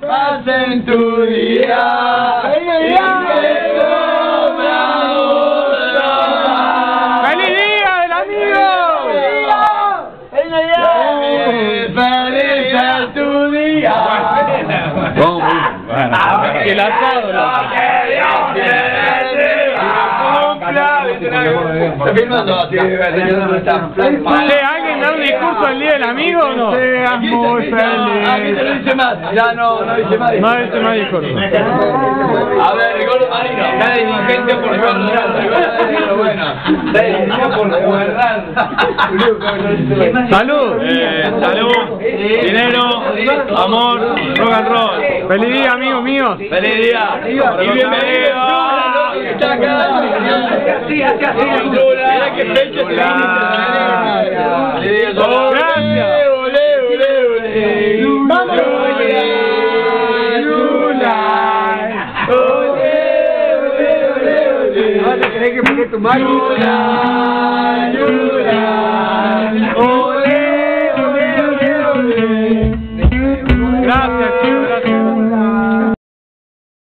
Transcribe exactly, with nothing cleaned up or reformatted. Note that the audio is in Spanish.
pasen tu día. ¡Feliz día del amigo! ¡Feliz Navidad! ¡Feliz es tu día! ¿Cómo? Bueno, el asado. ¿Está filmando? Sí, Che, ¿alguien da un discurso el día del amigo o no? Seas muy feliz. Ah, que te lo dice más. Ya no, no dice más. No dice más discurso. A ver, el gordo marino. Está dirigente por guardar. Bueno, está dirigente por guardar. Salud. Eh, salud, dinero, amor, rock and roll. Feliz día, amigos míos. Feliz día y bienvenido a... Está acá. Así, así, así. Mira qué fecha se viene. Gracias. ¡Vamos! ¿Vas a creer que poner tu mano?